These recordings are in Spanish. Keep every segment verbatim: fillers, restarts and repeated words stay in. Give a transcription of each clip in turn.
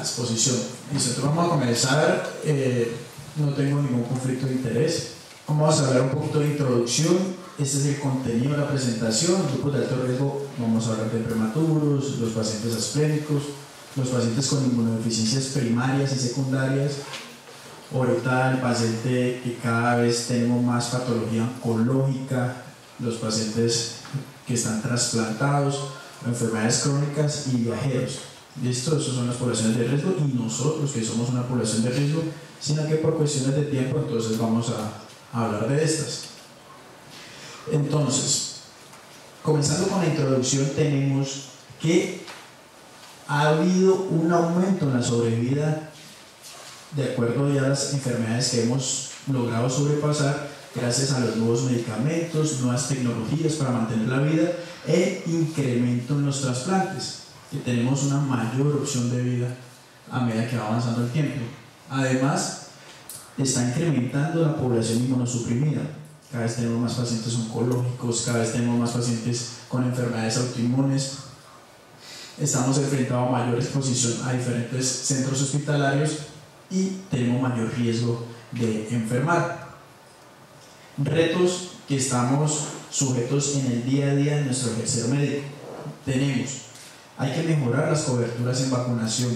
exposición. Nosotros vamos a comenzar, eh, no tengo ningún conflicto de interés. Vamos a hablar un poquito de introducción. Este es el contenido de la presentación. Grupos de alto riesgo, vamos a hablar de prematuros, los pacientes asplénicos, los pacientes con inmunodeficiencias primarias y secundarias. Ahorita el paciente que cada vez tenemos más patología oncológica, los pacientes que están trasplantados, enfermedades crónicas y viajeros. ¿Listo? Esas son las poblaciones de riesgo y nosotros que somos una población de riesgo, sino que por cuestiones de tiempo entonces vamos a, a hablar de estas. Entonces, comenzando con la introducción, tenemos que ha habido un aumento en la sobrevida de acuerdo ya a las enfermedades que hemos logrado sobrepasar gracias a los nuevos medicamentos, nuevas tecnologías para mantener la vida e incremento en los trasplantes, que tenemos una mayor opción de vida a medida que va avanzando el tiempo. Además, está incrementando la población inmunosuprimida. Cada vez tenemos más pacientes oncológicos, cada vez tenemos más pacientes con enfermedades autoinmunes. Estamos enfrentados a mayor exposición a diferentes centros hospitalarios y tenemos mayor riesgo de enfermar. Retos que estamos sujetos en el día a día de nuestro ejercicio médico. Tenemos, hay que mejorar las coberturas en vacunación,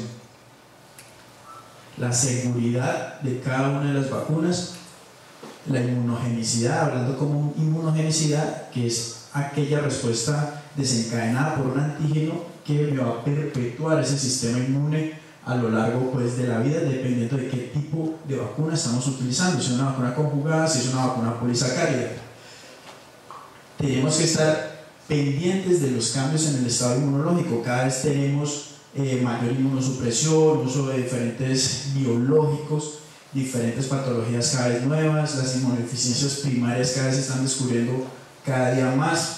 la seguridad de cada una de las vacunas, la inmunogenicidad, hablando como inmunogenicidad, que es aquella respuesta desencadenada por un antígeno que me va a perpetuar ese sistema inmune a lo largo pues, de la vida, dependiendo de qué tipo de vacuna estamos utilizando, si es una vacuna conjugada, si es una vacuna polisacárida. Tenemos que estar pendientes de los cambios en el estado inmunológico. Cada vez tenemos eh, mayor inmunosupresión, uso de diferentes biológicos, diferentes patologías cada vez nuevas, las inmunodeficiencias primarias cada vez se están descubriendo cada día más.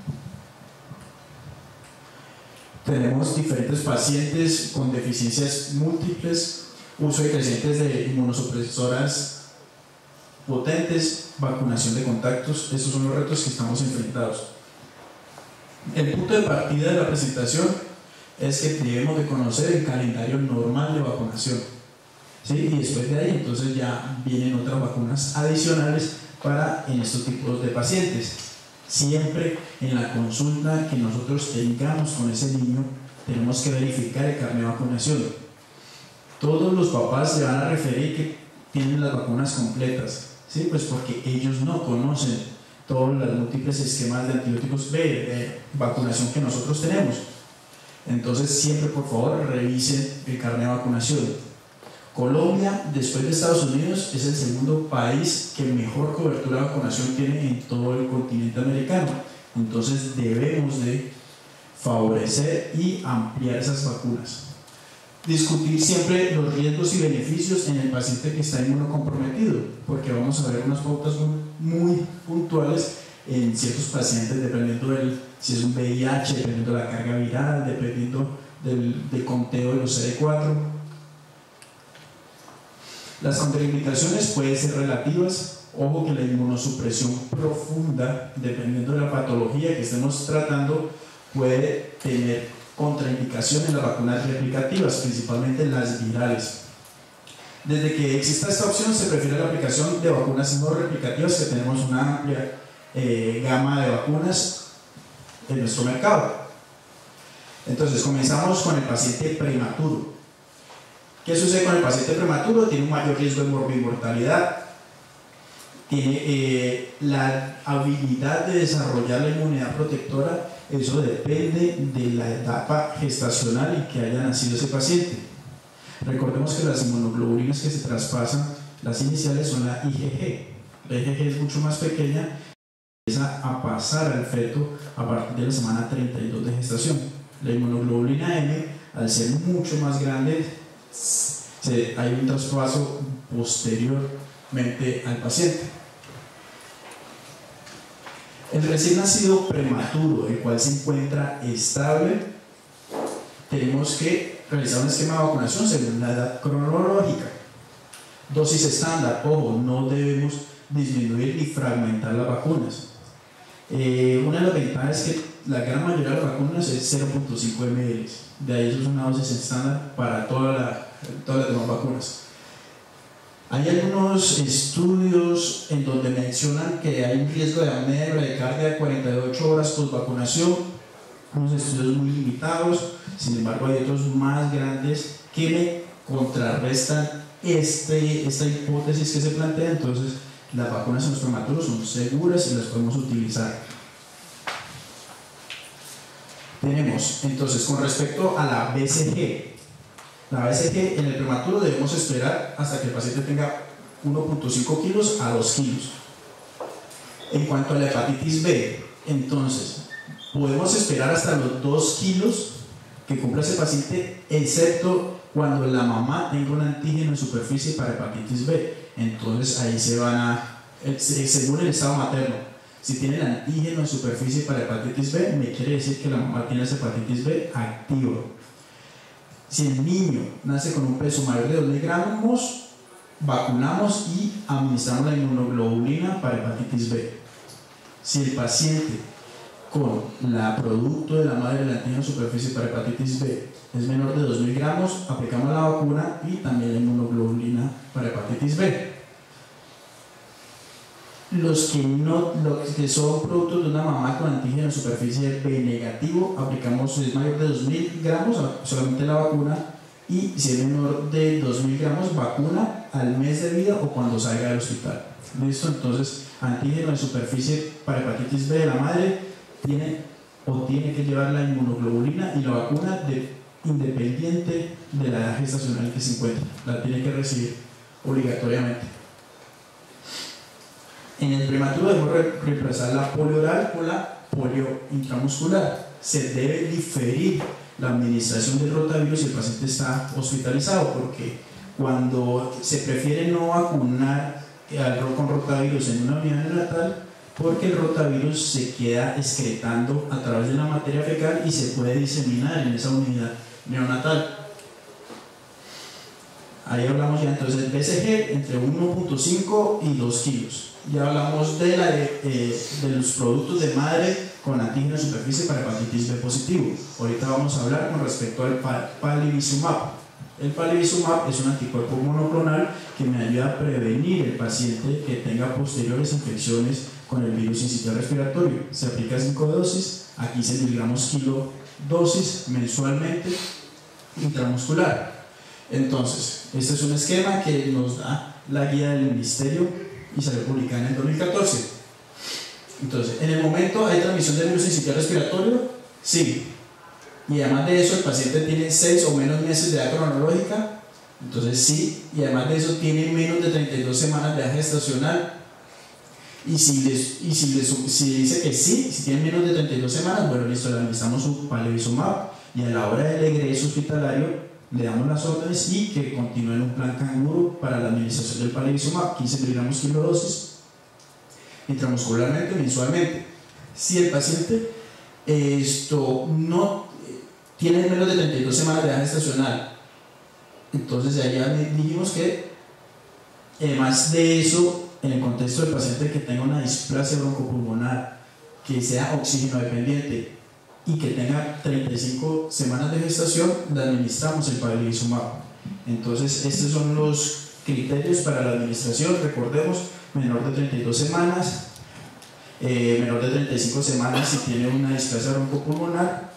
Tenemos diferentes pacientes con deficiencias múltiples, uso de crecientes de inmunosupresoras potentes, vacunación de contactos. Estos son los retos que estamos enfrentados. El punto de partida de la presentación es que debemos de conocer el calendario normal de vacunación, ¿sí? Y después de ahí entonces ya vienen otras vacunas adicionales para en estos tipos de pacientes. Siempre en la consulta que nosotros tengamos con ese niño tenemos que verificar el carnet de vacunación. Todos los papás se van a referir que tienen las vacunas completas, ¿sí? Pues porque ellos no conocen todos los múltiples esquemas de antibióticos B, de vacunación que nosotros tenemos. Entonces siempre por favor revisen el carnet de vacunación. Colombia, después de Estados Unidos, es el segundo país que mejor cobertura de vacunación tiene en todo el continente americano. Entonces debemos de favorecer y ampliar esas vacunas. Discutir siempre los riesgos y beneficios en el paciente que está inmunocomprometido, porque vamos a ver unas pautas muy, muy puntuales en ciertos pacientes, dependiendo del, si es un V I H, dependiendo de la carga viral, dependiendo del, del conteo de los C D cuatro. Las contraindicaciones pueden ser relativas. Ojo que la inmunosupresión profunda, dependiendo de la patología que estemos tratando, puede tener contraindicaciones en las vacunas replicativas, principalmente las virales. Desde que exista esta opción, se prefiere la aplicación de vacunas no replicativas, que tenemos una amplia eh, gama de vacunas en nuestro mercado. Entonces, comenzamos con el paciente prematuro. ¿Qué sucede con el paciente prematuro? Tiene un mayor riesgo de morbimortalidad, tiene eh, la habilidad de desarrollar la inmunidad protectora. Eso depende de la etapa gestacional en que haya nacido ese paciente. Recordemos que las inmunoglobulinas que se traspasan, las iniciales son la I G G. La I G G es mucho más pequeña y empieza a pasar al feto a partir de la semana treinta y dos de gestación. La inmunoglobulina M, al ser mucho más grande, Se, hay un traspaso posteriormente al paciente. El recién nacido prematuro, el cual se encuentra estable, tenemos que realizar un esquema de vacunación según la edad cronológica. Dosis estándar, ojo, no debemos disminuir ni fragmentar las vacunas. Eh, una de las ventajas es que la gran mayoría de las vacunas es cero punto cinco mililitros. De ahí eso es una dosis estándar para toda la, todas las demás vacunas. Hay algunos estudios en donde mencionan que hay un riesgo de apnea de bradicardia de cuarenta y ocho horas post vacunación, unos estudios muy limitados. Sin embargo, hay otros más grandes que me contrarrestan este, esta hipótesis que se plantea. Entonces, las vacunas en los prematuros son seguras y las podemos utilizar. Tenemos, entonces, con respecto a la B C G, la B C G en el prematuro debemos esperar hasta que el paciente tenga uno punto cinco kilos a dos kilos. En cuanto a la hepatitis B, entonces, podemos esperar hasta los dos kilos que cumpla ese paciente, excepto cuando la mamá tenga un antígeno en superficie para hepatitis B. Entonces ahí se van a, según el estado materno, si tiene el antígeno en superficie para hepatitis B, me quiere decir que la mamá tiene esa hepatitis B activa. Si el niño nace con un peso mayor de dos mil gramos, vacunamos y administramos la inmunoglobulina para hepatitis B. Si el paciente con la producto de la madre del antígeno en superficie para hepatitis B es menor de dos mil gramos, aplicamos la vacuna y también la inmunoglobulina para hepatitis B. Los que, no, los que son productos de una mamá con antígeno en superficie B negativo, aplicamos, si es mayor de dos mil gramos, solamente la vacuna, y si es menor de dos mil gramos, vacuna al mes de vida o cuando salga del hospital. ¿Listo? Entonces, antígeno en superficie para hepatitis B de la madre tiene o tiene que llevar la inmunoglobulina y la vacuna de, independiente de la edad gestacional que se encuentra. La tiene que recibir obligatoriamente. En el prematuro debemos reemplazar la polio oral con la polio intramuscular. Se debe diferir la administración del rotavirus si el paciente está hospitalizado, porque cuando se prefiere no vacunar al con rotavirus en una unidad neonatal, porque el rotavirus se queda excretando a través de la materia fecal y se puede diseminar en esa unidad neonatal. Ahí hablamos ya entonces del B C G entre uno punto cinco y dos kilos. Ya hablamos de, la, eh, de los productos de madre con antígeno en superficie para hepatitis B positivo. Ahorita vamos a hablar con respecto al palivizumab. El palivizumab es un anticuerpo monoclonal que me ayuda a prevenir el paciente que tenga posteriores infecciones con el virus sincitial respiratorio. Se aplica cinco dosis a quince miligramos kilo dosis mensualmente intramuscular. Entonces, este es un esquema que nos da la guía del ministerio y salió publicada en el dos mil catorce. Entonces, en el momento hay transmisión del virus sincitial respiratorio, sí. Y además de eso, el paciente tiene seis o menos meses de edad cronológica, entonces sí. Y además de eso, tiene menos de treinta y dos semanas de edad gestacional. Y si, les, y si, les, si dice que sí, si tiene menos de treinta y dos semanas, bueno, listo, le administramos su palivizumab y a la hora del egreso hospitalario le damos las órdenes y que continúe en un plan canguro para la administración del palivizumab, quince miligramos kilo dosis, intramuscularmente mensualmente. Si el paciente esto no tiene menos de treinta y dos semanas de edad gestacional, entonces ya dijimos que además de eso, en el contexto del paciente que tenga una displasia broncopulmonar, que sea oxígeno dependiente y que tenga treinta y cinco semanas de gestación, le administramos el palivizumab. Entonces estos son los criterios para la administración. Recordemos, menor de treinta y dos semanas, eh, menor de treinta y cinco semanas si tiene una displasia broncopulmonar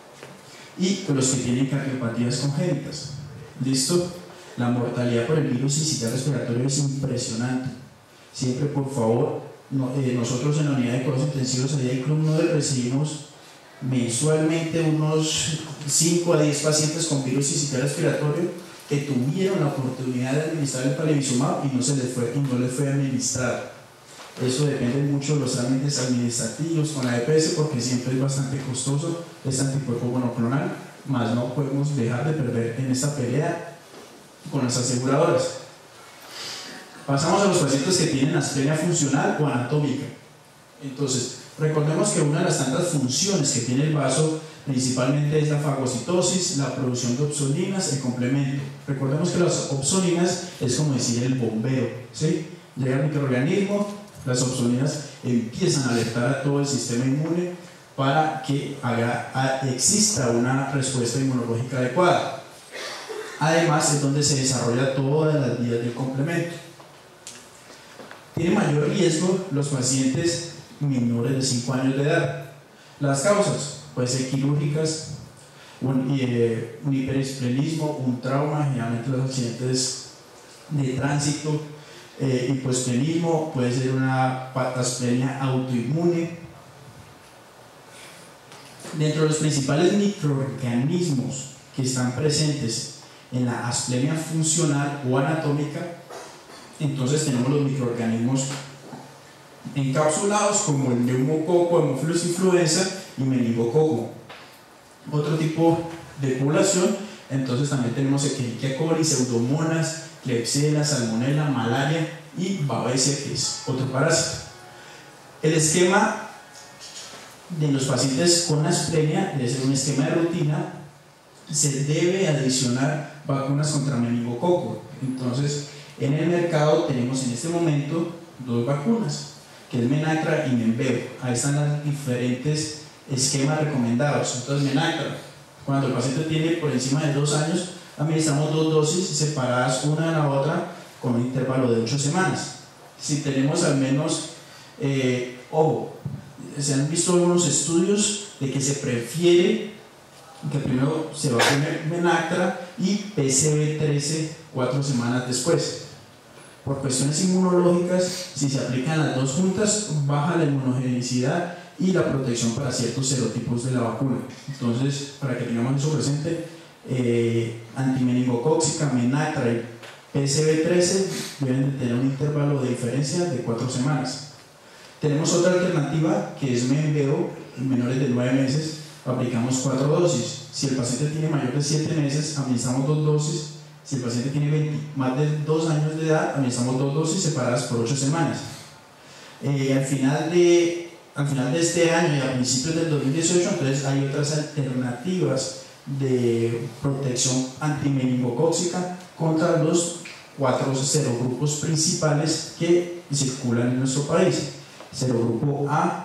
y los que tienen cardiopatías congénitas. ¿Listo? La mortalidad por el virus sincitial respiratorio es impresionante. Siempre, por favor, no, eh, nosotros en la unidad de cuidados intensivos allá en Club Nobel recibimos mensualmente unos cinco a diez pacientes con virus sincitial respiratorio que tuvieron la oportunidad de administrar el palivizumab y no, se les fue, y no les fue administrado. Eso depende mucho de los trámites administrativos con la E P S, porque siempre es bastante costoso este anticuerpo monoclonal, más no podemos dejar de perder en esta pelea con las aseguradoras. Pasamos a los pacientes que tienen asplenia funcional o anatómica. Entonces, recordemos que una de las tantas funciones que tiene el vaso principalmente es la fagocitosis, la producción de opsoninas, el complemento. Recordemos que las opsoninas es como decir el bombero, ¿sí? Llega el microorganismo, las opsoninas empiezan a alertar a todo el sistema inmune para que haga, exista una respuesta inmunológica adecuada. Además, es donde se desarrolla todas las vías del complemento. Tiene mayor riesgo los pacientes menores de cinco años de edad. Las causas pueden ser quirúrgicas, un, eh, un hiperesplenismo, un trauma, generalmente los accidentes de tránsito, eh, hipoesplenismo, puede ser una patasplenia autoinmune. Dentro de los principales microorganismos que están presentes en la asplenia funcional o anatómica, entonces tenemos los microorganismos encapsulados como el neumococo, Haemophilus influenza y meningococo. Otro tipo de población, entonces también tenemos Escherichia coli, Pseudomonas, Klebsiella, Salmonella, malaria y Babesia, que es otro parásito. El esquema de los pacientes con asplenia debe ser un esquema de rutina. Se debe adicionar vacunas contra meningococo. Entonces, en el mercado tenemos en este momento dos vacunas, que es Menactra y Menveo. Ahí están los diferentes esquemas recomendados. Entonces, Menactra, cuando el paciente tiene por encima de dos años, administramos dos dosis separadas una de la otra con un intervalo de ocho semanas. Si tenemos al menos, eh, ojo, se han visto algunos estudios de que se prefiere que primero se va a poner Menactra y P C B trece cuatro semanas después. Por cuestiones inmunológicas, si se aplican las dos juntas, baja la inmunogenicidad y la protección para ciertos serotipos de la vacuna. Entonces, para que tengamos eso presente, eh, antimeningocóxica, Menactra y P C B trece deben de tener un intervalo de diferencia de cuatro semanas. Tenemos otra alternativa que es Menveo, en menores de nueve meses, aplicamos cuatro dosis. Si el paciente tiene mayor de siete meses, administramos dos dosis. Si el paciente tiene veinte, más de dos años de edad, administramos dos dosis separadas por ocho semanas. Eh, al, final de, al final de este año y a principios del dos mil dieciocho, entonces hay otras alternativas de protección antimeningocóxica contra los cuatro serogrupos principales que circulan en nuestro país: serogrupo A,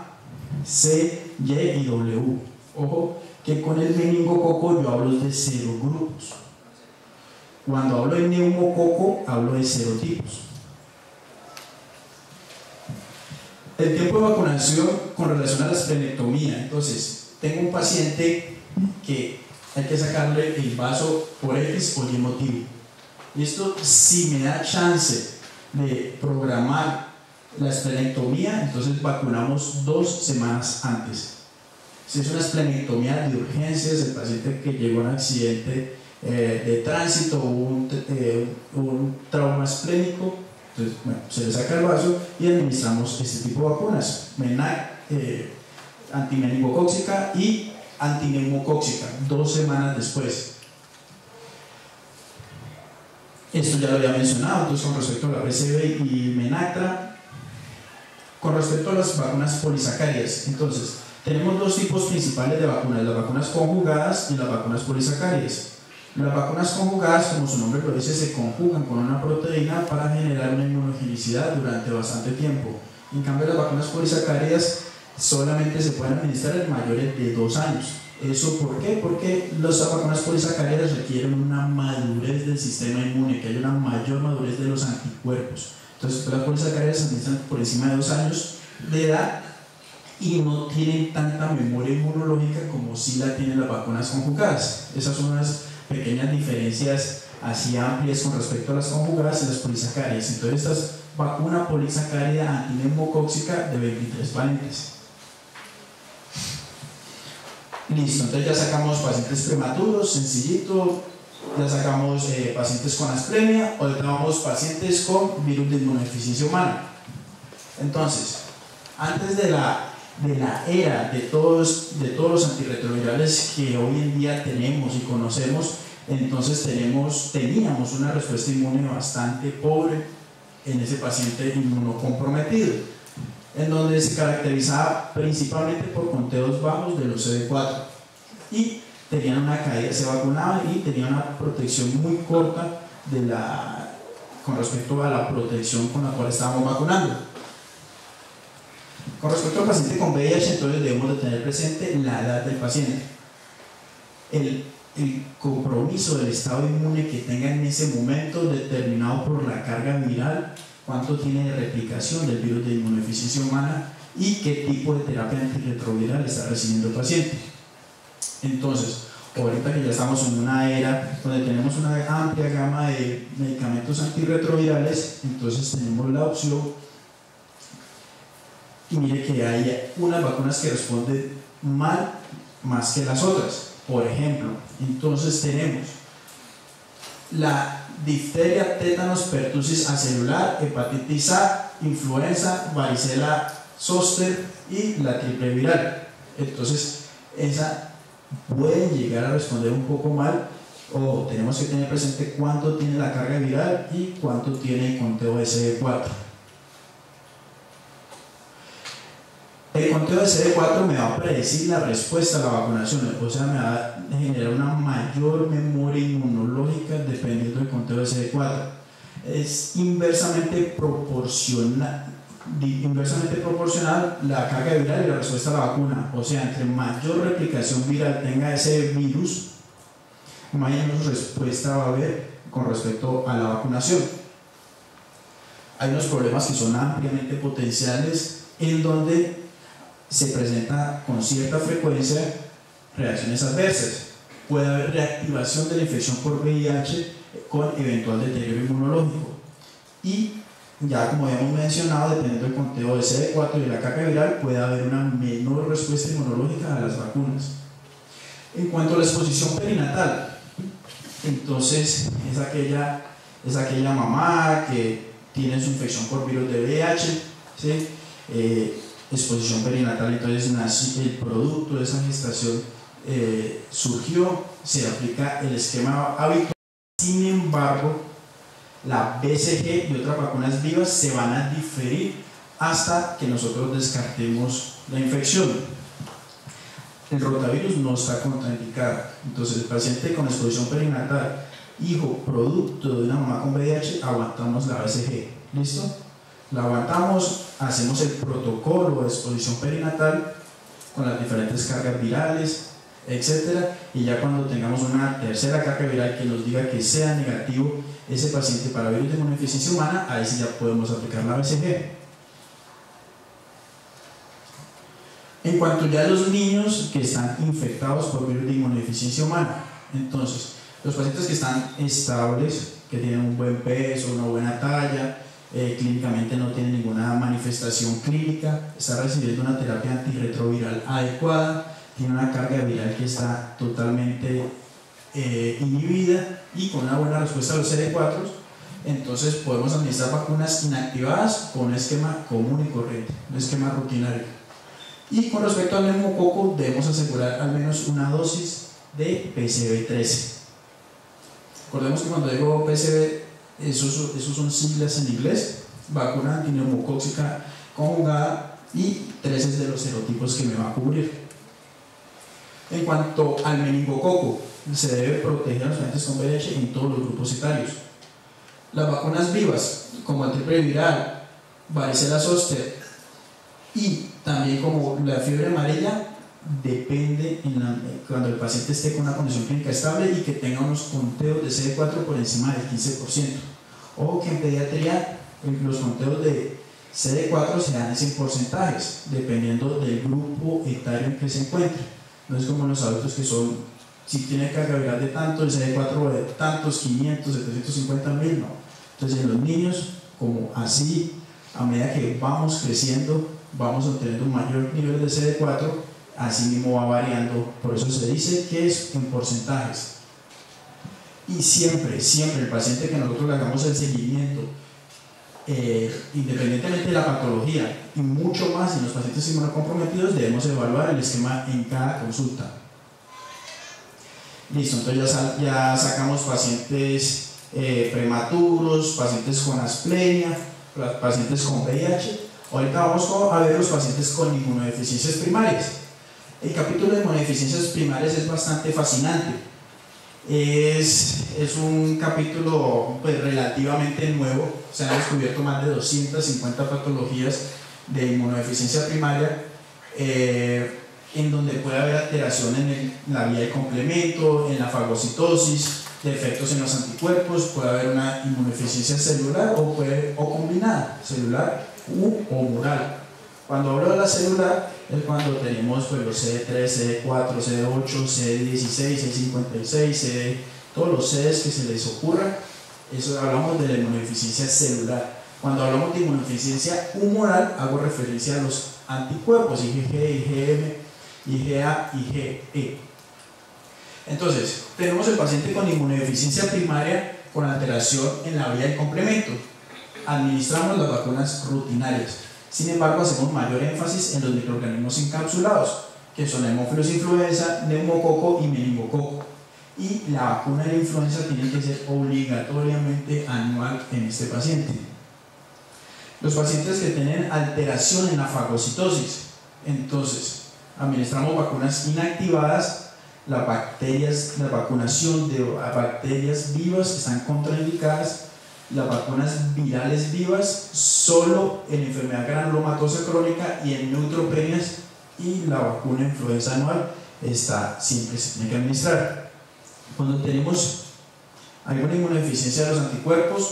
C, Y y W. Ojo que con el meningococo yo hablo de serogrupos. Cuando hablo de neumococo, hablo de serotipos. El tiempo de vacunación con relación a la esplenectomía. Entonces, tengo un paciente que hay que sacarle el vaso por X o Y motivo. Y esto, si me da chance de programar la esplenectomía, entonces vacunamos dos semanas antes. Si es una esplenectomía de urgencias, el paciente que llegó a un accidente eh, de tránsito o un, eh, un trauma esplénico, entonces bueno, se le saca el vaso y administramos este tipo de vacunas: Menac, eh, antimeningocóxica y antineumocóxica, dos semanas después. Esto ya lo había mencionado. Entonces, con respecto a la P C B y Menactra, con respecto a las vacunas polisacáridas, entonces tenemos dos tipos principales de vacunas: las vacunas conjugadas y las vacunas polisacáridas. Las vacunas conjugadas, como su nombre lo dice, se conjugan con una proteína para generar una inmunogenicidad durante bastante tiempo. En cambio, las vacunas polisacáridas solamente se pueden administrar en mayores de dos años. ¿Eso por qué? Porque las vacunas polisacáridas requieren una madurez del sistema inmune, que haya una mayor madurez de los anticuerpos. Entonces, las polisacáridas se administran por encima de dos años de edad y no tienen tanta memoria inmunológica como si la tienen las vacunas conjugadas. Esas son unas pequeñas diferencias así amplias con respecto a las conjugadas y las polisacáridas. Entonces, esta es vacuna polisacárida antineumocóxica de veintitrés valentes. Listo, entonces ya sacamos pacientes prematuros, sencillito. Ya sacamos eh, pacientes con asplenia, o tratamos pacientes con virus de inmunodeficiencia humana. Entonces, antes de la, de la era de todos, de todos los antirretrovirales que hoy en día tenemos y conocemos, entonces tenemos, teníamos una respuesta inmune bastante pobre en ese paciente inmunocomprometido, en donde se caracterizaba principalmente por conteos bajos de los C D cuatro y tenían una caída, se vacunaban y tenían una protección muy corta de la, con respecto a la protección con la cual estábamos vacunando. Con respecto al paciente con V I H, entonces debemos de tener presente la edad del paciente, el, el compromiso del estado inmune que tenga en ese momento determinado por la carga viral, cuánto tiene de replicación del virus de inmunodeficiencia humana y qué tipo de terapia antirretroviral está recibiendo el paciente. Entonces, ahorita que ya estamos en una era donde tenemos una amplia gama de medicamentos antirretrovirales, entonces tenemos la opción, y mire que hay unas vacunas que responden mal más que las otras. Por ejemplo, entonces tenemos la difteria, tétanos, pertusis acelular, hepatitis A, influenza, varicela zoster y la triple viral. Entonces, esa puede llegar a responder un poco mal, o tenemos que tener presente cuánto tiene la carga viral y cuánto tiene el conteo de C D cuatro. El conteo de C D cuatro me va a predecir la respuesta a la vacunación, o sea, me va a generar una mayor memoria inmunológica dependiendo del conteo de C D cuatro. Es inversamente proporcional, inversamente proporcional la carga viral y la respuesta a la vacuna, o sea, entre mayor replicación viral tenga ese virus, mayor respuesta va a haber con respecto a la vacunación. Hay unos problemas que son ampliamente potenciales en donde se presenta con cierta frecuencia reacciones adversas. Puede haber reactivación de la infección por V I H con eventual deterioro inmunológico. Y ya como habíamos mencionado, dependiendo del conteo de C D cuatro y la carga viral, puede haber una menor respuesta inmunológica a las vacunas. En cuanto a la exposición perinatal, entonces es aquella, es aquella mamá que tiene su infección por virus de V I H, ¿sí? eh, exposición perinatal, entonces nace el producto de esa gestación, eh, surgió, se aplica el esquema habitual. Sin embargo, la B C G y otras vacunas vivas se van a diferir hasta que nosotros descartemos la infección. El rotavirus no está contraindicado, entonces el paciente con exposición perinatal, hijo producto de una mamá con V I H, aguantamos la B C G, ¿listo? La aguantamos, hacemos el protocolo de exposición perinatal con las diferentes cargas virales, etcétera, y ya cuando tengamos una tercera carga viral que nos diga que sea negativo ese paciente para virus de inmunodeficiencia humana, ahí sí ya podemos aplicar la B C G. En cuanto ya a los niños que están infectados por virus de inmunodeficiencia humana, entonces los pacientes que están estables, que tienen un buen peso, una buena talla, Eh, clínicamente no tiene ninguna manifestación clínica, está recibiendo una terapia antirretroviral adecuada, tiene una carga viral que está totalmente eh, inhibida y con una buena respuesta a los C D cuatro, entonces podemos administrar vacunas inactivadas con un esquema común y corriente, un esquema rutinario. Y con respecto al neumococo, debemos asegurar al menos una dosis de P C V trece. Recordemos que cuando digo P C V, Esos, esos son siglas en inglés, vacuna antineumocóxica conjugada, y tres es de los serotipos que me va a cubrir. En cuanto al meningococo, se debe proteger a los pacientes con V I H en todos los grupos etarios. Las vacunas vivas, como el triple viral, varicela zoster y también como la fiebre amarilla, depende en la, cuando el paciente esté con una condición clínica estable y que tenga unos conteos de C D cuatro por encima del quince por ciento. Ojo que en pediatría los conteos de C D cuatro se dan en porcentajes, dependiendo del grupo etario en que se encuentre. No es como en los adultos que son, si tiene carga viral de tanto, el C D cuatro de tantos, quinientos, setecientos cincuenta mil, no. Entonces en los niños, como así, a medida que vamos creciendo, vamos obteniendo un mayor nivel de C D cuatro, así mismo va variando, por eso se dice que es en porcentajes. Y siempre, siempre el paciente que nosotros le hagamos el seguimiento, eh, independientemente de la patología, y mucho más en los pacientes inmunocomprometidos, debemos evaluar el esquema en cada consulta. Listo, entonces ya, ya sacamos pacientes eh, prematuros, pacientes con asplenia, pacientes con V I H. Ahorita vamos a ver los pacientes con inmunodeficiencias primarias. El capítulo de inmunodeficiencias primarias es bastante fascinante. Es, es un capítulo pues, relativamente nuevo. Se han descubierto más de doscientas cincuenta patologías de inmunodeficiencia primaria, eh, en donde puede haber alteración en, el, en la vía de complemento, en la fagocitosis, defectos en los anticuerpos, puede haber una inmunodeficiencia celular o, puede, o combinada, celular u o humoral. Cuando hablo de la celular es cuando tenemos pues, los C D tres, C D cuatro, C D ocho, C D dieciséis, C D cincuenta y seis, C D, todos los C Ds que se les ocurra, eso hablamos de la inmunodeficiencia celular. Cuando hablamos de inmunodeficiencia humoral, hago referencia a los anticuerpos I G G, I G M, I G A, I G E. Entonces, tenemos el paciente con inmunodeficiencia primaria con alteración en la vía del complemento. Administramos las vacunas rutinarias. Sin embargo, hacemos mayor énfasis en los microorganismos encapsulados, que son hemófilos influenza, neumococo y meningococo. Y la vacuna de la influenza tiene que ser obligatoriamente anual en este paciente. Los pacientes que tienen alteración en la fagocitosis, entonces administramos vacunas inactivadas. Las bacterias, la vacunación de bacterias vivas están contraindicadas. Las vacunas virales vivas solo en enfermedad granulomatosa crónica y en neutropenias, y la vacuna influenza anual está, siempre se tiene que administrar. Cuando tenemos alguna inmunodeficiencia de los anticuerpos,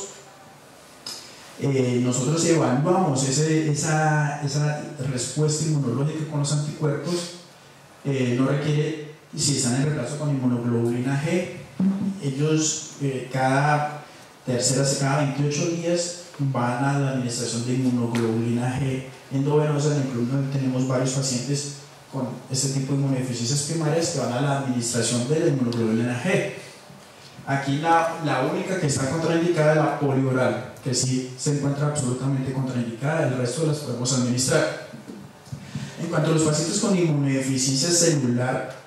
eh, nosotros evaluamos ese, esa, esa respuesta inmunológica con los anticuerpos. Eh, no requiere, si están en reemplazo con inmunoglobulina G, ellos eh, cada tercera, cada veintiocho días van a la administración de inmunoglobulina G endovenosa. En el club tenemos varios pacientes con este tipo de inmunodeficiencias primarias que van a la administración de la inmunoglobulina G. Aquí la, la única que está contraindicada es la polioral, que sí se encuentra absolutamente contraindicada, el resto las podemos administrar. En cuanto a los pacientes con inmunodeficiencia celular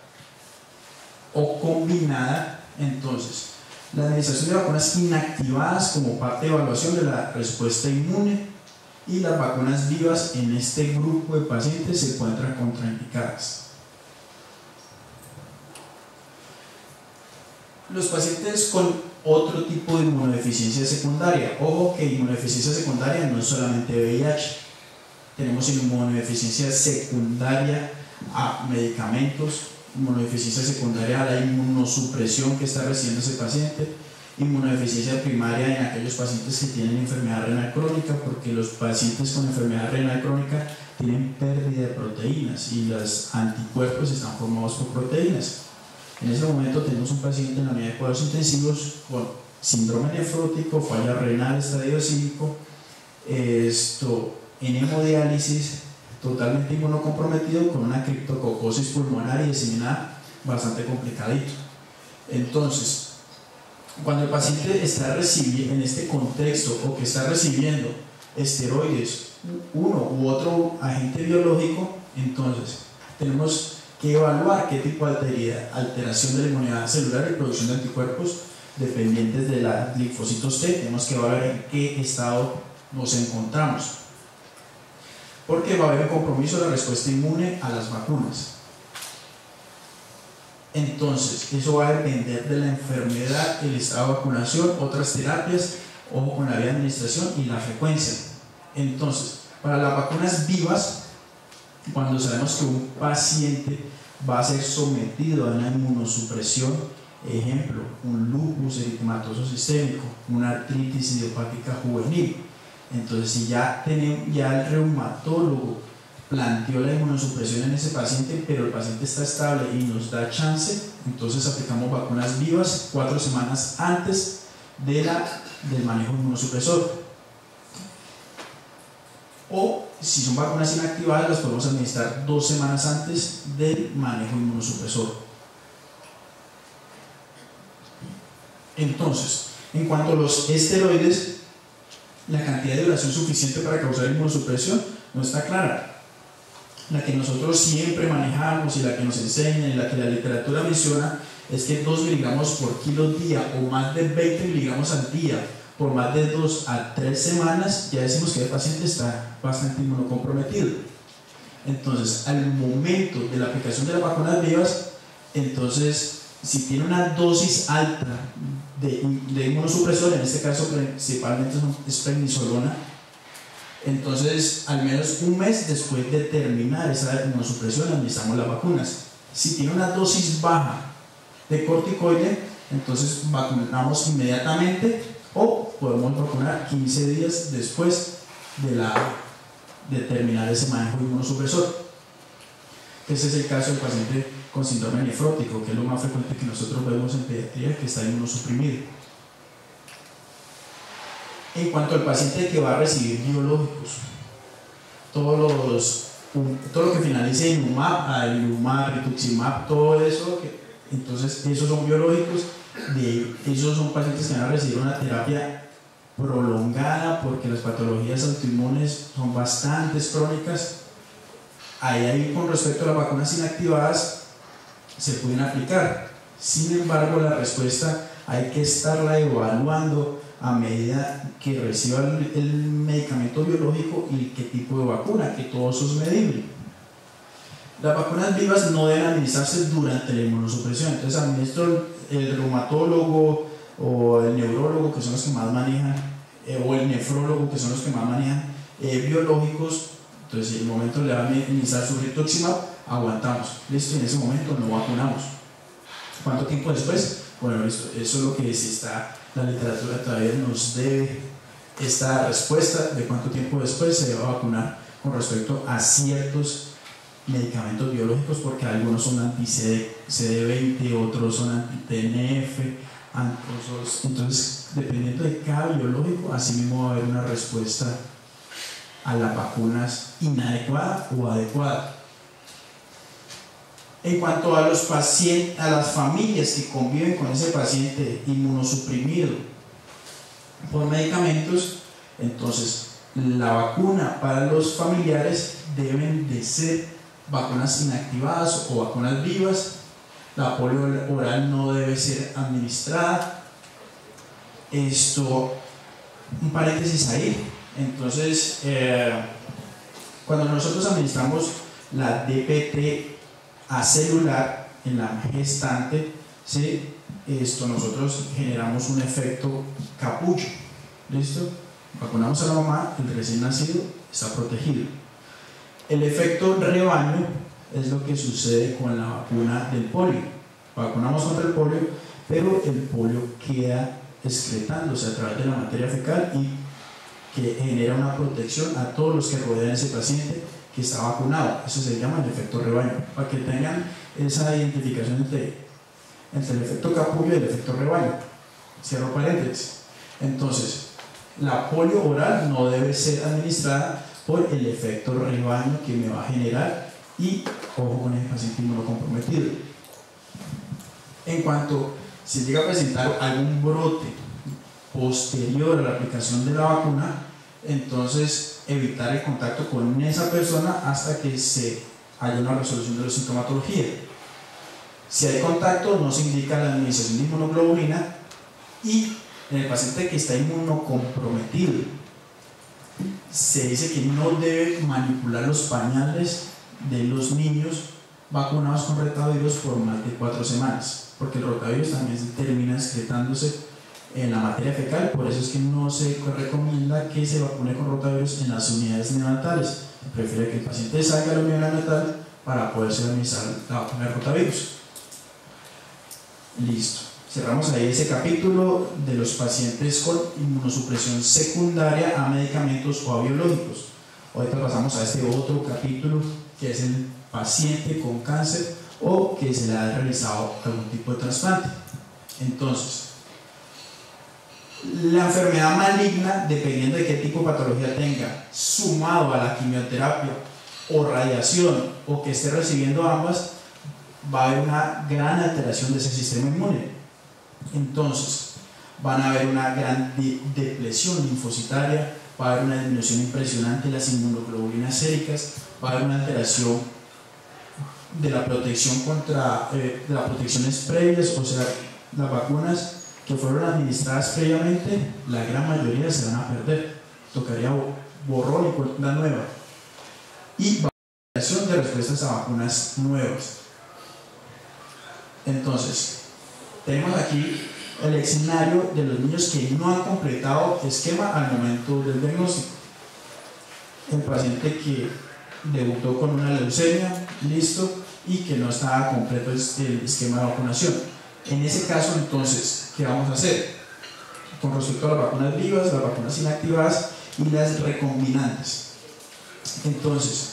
o combinada, entonces la administración de vacunas inactivadas como parte de evaluación de la respuesta inmune, y las vacunas vivas en este grupo de pacientes se encuentran contraindicadas. Los pacientes con otro tipo de inmunodeficiencia secundaria, ojo que inmunodeficiencia secundaria no es solamente V I H, tenemos inmunodeficiencia secundaria a medicamentos, inmunodeficiencia secundaria a la inmunosupresión que está recibiendo ese paciente, inmunodeficiencia primaria en aquellos pacientes que tienen enfermedad renal crónica, porque los pacientes con enfermedad renal crónica tienen pérdida de proteínas y los anticuerpos están formados por proteínas. En ese momento tenemos un paciente en la unidad de cuidados intensivos con síndrome nefrótico, falla renal, estadio cívico, esto, en hemodiálisis, totalmente inmunocomprometido, con una criptococosis pulmonar y diseminada bastante complicadito. Entonces, cuando el paciente está recibiendo en este contexto o que está recibiendo esteroides, uno u otro agente biológico, entonces tenemos que evaluar qué tipo de alteración de la inmunidad celular y producción de anticuerpos dependientes de la linfocitos T. Tenemos que evaluar en qué estado nos encontramos, porque va a haber un compromiso de la respuesta inmune a las vacunas. Entonces, eso va a depender de la enfermedad, el estado de vacunación, otras terapias, ojo con la vía de administración y la frecuencia. Entonces, para las vacunas vivas, cuando sabemos que un paciente va a ser sometido a una inmunosupresión, ejemplo, un lupus eritematoso sistémico, una artritis idiopática juvenil, entonces si ya, tenemos, ya el reumatólogo planteó la inmunosupresión en ese paciente, pero el paciente está estable y nos da chance, entonces aplicamos vacunas vivas cuatro semanas antes de la, del manejo inmunosupresor. O si son vacunas inactivadas, las podemos administrar dos semanas antes del manejo inmunosupresor. Entonces, en cuanto a los esteroides, la cantidad de duración suficiente para causar inmunosupresión no está clara. La que nosotros siempre manejamos y la que nos enseñan y la que la literatura menciona es que dos miligramos por kilo día o más de veinte miligramos al día por más de dos a tres semanas, ya decimos que el paciente está bastante inmunocomprometido. Entonces, al momento de la aplicación de las vacunas vivas, entonces, si tiene una dosis alta de, de inmunosupresor, en este caso principalmente es prednisolona, Entonces, al menos un mes después de terminar esa inmunosupresión, administramos las vacunas. Si tiene una dosis baja de corticoide, entonces vacunamos inmediatamente o podemos vacunar quince días después de, la, de terminar ese manejo inmunosupresor. Ese es el caso del paciente con síndrome nefrótico, que es lo más frecuente que nosotros vemos en pediatría, que está inmunosuprimido. En cuanto al paciente que va a recibir biológicos, todos los, todo lo que finalice en U M A P, adalimumab, rituximab, todo eso, entonces esos son biológicos, de, esos son pacientes que van a recibir una terapia prolongada porque las patologías autoinmunes son bastante crónicas. Ahí, ahí con respecto a las vacunas inactivadas se pueden aplicar, sin embargo la respuesta hay que estarla evaluando a medida que reciba el, el medicamento biológico y qué tipo de vacuna, que todo eso es medible. Las vacunas vivas no deben administrarse durante la inmunosupresión, entonces administro el, el reumatólogo o el neurólogo, que son los que más manejan, eh, o el nefrólogo, que son los que más manejan eh, biológicos. Entonces, en el momento le va a administrar su rituximab, aguantamos, listo, y en ese momento no vacunamos. ¿Cuánto tiempo después? Bueno, listo, eso es lo que sí está, la literatura todavía nos debe esta respuesta de cuánto tiempo después se va a vacunar con respecto a ciertos medicamentos biológicos, porque algunos son anti-C D veinte, otros son anti-T N F, entonces dependiendo de cada biológico, así mismo va a haber una respuesta a las vacunas inadecuada o adecuada. En cuanto a los pacientes, a las familias que conviven con ese paciente inmunosuprimido por medicamentos, entonces la vacuna para los familiares deben de ser vacunas inactivadas o vacunas vivas. La polio oral no debe ser administrada. Esto, un paréntesis ahí. Entonces, eh, cuando nosotros administramos la D P T a celular en la gestante, ¿sí? Esto nosotros generamos un efecto capullo. ¿Listo? Vacunamos a la mamá, el recién nacido está protegido. El efecto rebaño es lo que sucede con la vacuna del polio. Vacunamos contra el polio, pero el polio queda excretándose a través de la materia fecal y que genera una protección a todos los que rodean a ese paciente que está vacunado. Eso se llama el efecto rebaño, para que tengan esa identificación entre, entre el efecto capullo y el efecto rebaño. Cierro paréntesis. Entonces, la polio oral no debe ser administrada por el efecto rebaño que me va a generar, y ojo con el paciente inmunocomprometido. En cuanto se llega a presentar algún brote posterior a la aplicación de la vacuna, entonces evitar el contacto con esa persona hasta que se haya una resolución de la sintomatología. Si hay contacto, no se indica la administración de inmunoglobulina, y en el paciente que está inmunocomprometido se dice que no debe manipular los pañales de los niños vacunados con rotavirus por más de cuatro semanas, porque el rotavirus también se termina excretándose en la materia fecal. Por eso es que no se recomienda que se vacune con rotavirus en las unidades neonatales. Se prefiere que el paciente salga a la unidad neonatal para poderse administrar la vacuna de rotavirus. Listo. Cerramos ahí ese capítulo de los pacientes con inmunosupresión secundaria a medicamentos o a biológicos. Ahorita pasamos a este otro capítulo, que es el paciente con cáncer o que se le ha realizado algún tipo de trasplante. Entonces, la enfermedad maligna, dependiendo de qué tipo de patología tenga, sumado a la quimioterapia o radiación, o que esté recibiendo ambas, va a haber una gran alteración de ese sistema inmune. Entonces, van a haber una gran de depresión linfocitaria, va a haber una disminución impresionante de las inmunoglobulinas séricas, va a haber una alteración de la protección contra eh, de las protecciones previas, o sea, las vacunas que fueron administradas previamente, la gran mayoría se van a perder. Tocaría borrón y cuenta nueva. Y variación de respuestas a vacunas nuevas. Entonces, tenemos aquí el escenario de los niños que no han completado esquema al momento del diagnóstico. el paciente que debutó con una leucemia, listo, y que no estaba completo el esquema de vacunación. En ese caso, entonces, ¿qué vamos a hacer? Con respecto a las vacunas vivas, las vacunas inactivadas y las recombinantes. Entonces,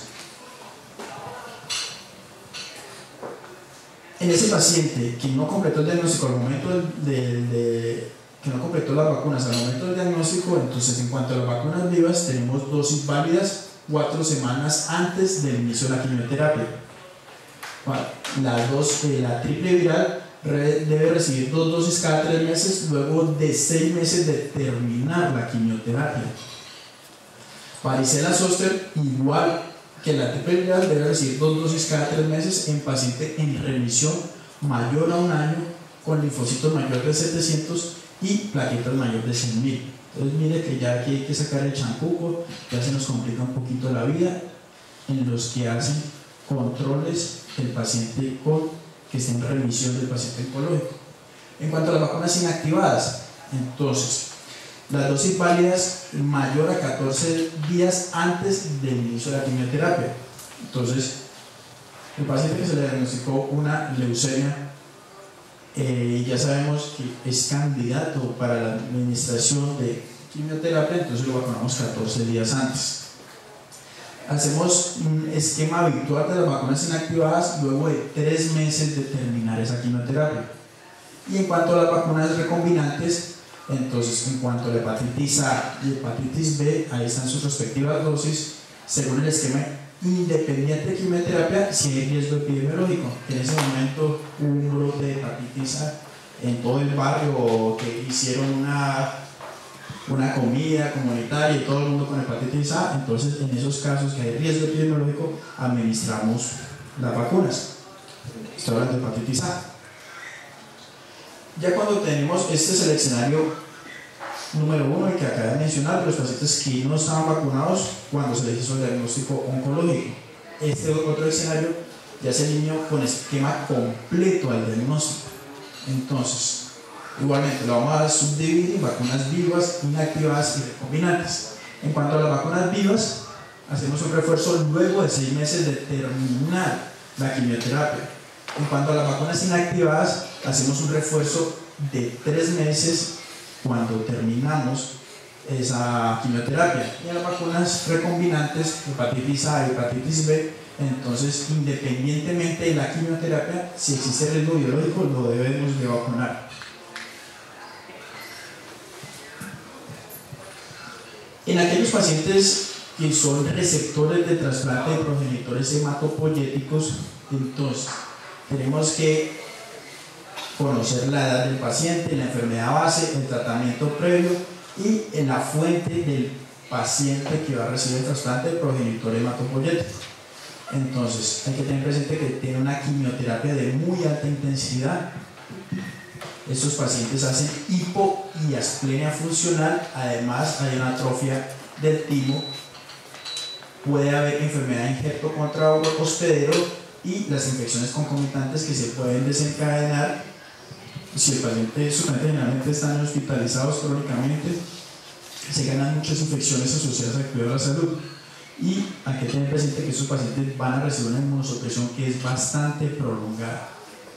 en ese paciente que no completó el diagnóstico al momento de, de, de que no completó las vacunas al momento del diagnóstico, entonces en cuanto a las vacunas vivas tenemos dosis válidas cuatro semanas antes del inicio de la quimioterapia. Bueno, la, dos, eh, la triple viral re, debe recibir dos dosis cada tres meses luego de seis meses de terminar la quimioterapia. Varicela zoster, igual que la triple viral, debe recibir dos dosis cada tres meses en paciente en remisión mayor a un año con linfocitos mayor de setecientos y plaquetas mayor de cien mil. Entonces mire que ya aquí hay que sacar el champuco, ya se nos complica un poquito la vida en los que hacen controles del paciente con, que está en remisión del paciente oncológico. En cuanto a las vacunas inactivadas, entonces las dosis válidas mayor a catorce días antes del inicio de la quimioterapia. Entonces, el paciente que se le diagnosticó una leucemia, eh, ya sabemos que es candidato para la administración de quimioterapia, entonces lo vacunamos catorce días antes. Hacemos un esquema habitual de las vacunas inactivadas luego de tres meses de terminar esa quimioterapia. Y en cuanto a las vacunas recombinantes, entonces en cuanto a la hepatitis A y hepatitis B, ahí están sus respectivas dosis según el esquema independiente de quimioterapia si hay riesgo epidemiológico. En ese momento hubo un brote de hepatitis A en todo el barrio que hicieron una, una comida comunitaria y todo el mundo con hepatitis A, entonces en esos casos que hay riesgo epidemiológico administramos las vacunas. Estoy hablando de hepatitis A. Ya cuando tenemos, este es el escenario número uno, el que acabo de mencionar, de los pacientes que no estaban vacunados cuando se les hizo el diagnóstico oncológico. Este otro escenario ya se alineó con esquema completo al diagnóstico. Entonces, igualmente lo vamos a subdividir en vacunas vivas, inactivadas y recombinantes. En cuanto a las vacunas vivas, hacemos un refuerzo luego de seis meses de terminar la quimioterapia. En cuanto a las vacunas inactivadas, hacemos un refuerzo de tres meses cuando terminamos esa quimioterapia. Y en las vacunas recombinantes, hepatitis A y hepatitis B, entonces independientemente de la quimioterapia, si existe riesgo biológico, lo debemos de vacunar. En aquellos pacientes que son receptores de trasplante de progenitores hematopoyéticos, entonces tenemos que conocer la edad del paciente, la enfermedad base, el tratamiento previo y en la fuente del paciente que va a recibir el trasplante de progenitor hematopoyético. Entonces, hay que tener presente que tiene una quimioterapia de muy alta intensidad. Estos pacientes hacen hipo y asplenia funcional, además hay una atrofia del timo, puede haber enfermedad de injerto contra hospedero y las infecciones concomitantes que se pueden desencadenar si el paciente, sus pacientes generalmente están hospitalizados crónicamente, se ganan muchas infecciones asociadas al cuidado de la salud. Y hay que tener presente que estos pacientes van a recibir una inmunosupresión que es bastante prolongada.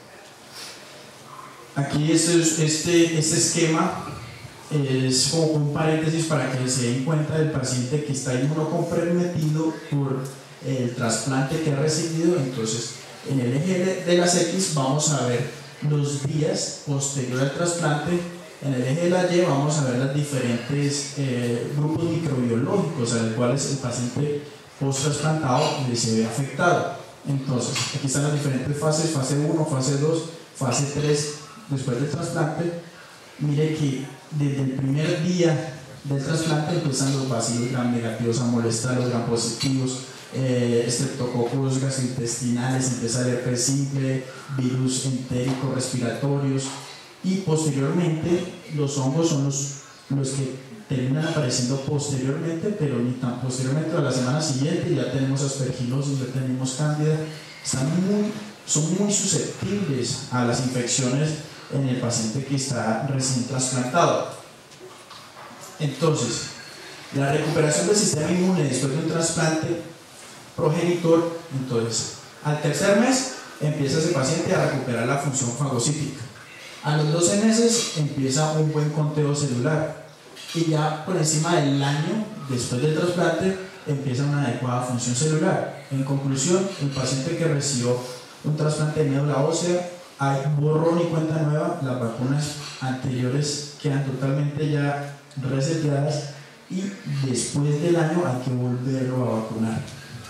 Aquí este, este, este esquema es como un paréntesis para que se den cuenta del paciente que está inmunocomprometido por el trasplante que ha recibido. Entonces, en el eje de las X vamos a ver los días posterior al trasplante. En el eje de la Y vamos a ver los diferentes eh, grupos microbiológicos a los cuales el paciente post-trasplantado se ve afectado. Entonces, aquí están las diferentes fases: fase uno, fase dos, fase tres después del trasplante. Mire que desde el primer día del trasplante empiezan los bacilos gram negativos a molestar, los gram positivos, eh, estreptococos gastrointestinales, empieza el herpes simple, virus entérico respiratorios, y posteriormente los hongos son los, los que terminan apareciendo posteriormente, pero ni tan posteriormente. A la semana siguiente ya tenemos aspergilosis, ya tenemos cándida, están muy, son muy susceptibles a las infecciones en el paciente que está recién trasplantado. Entonces, La recuperación del sistema inmune después de un trasplante progenitor, entonces, al tercer mes empieza ese paciente a recuperar la función fagocítica. A los doce meses empieza un buen conteo celular y ya por encima del año después del trasplante empieza una adecuada función celular. En conclusión, el paciente que recibió un trasplante de médula ósea, hay borrón y cuenta nueva, las vacunas anteriores quedan totalmente ya reseteadas y después del año hay que volverlo a vacunar.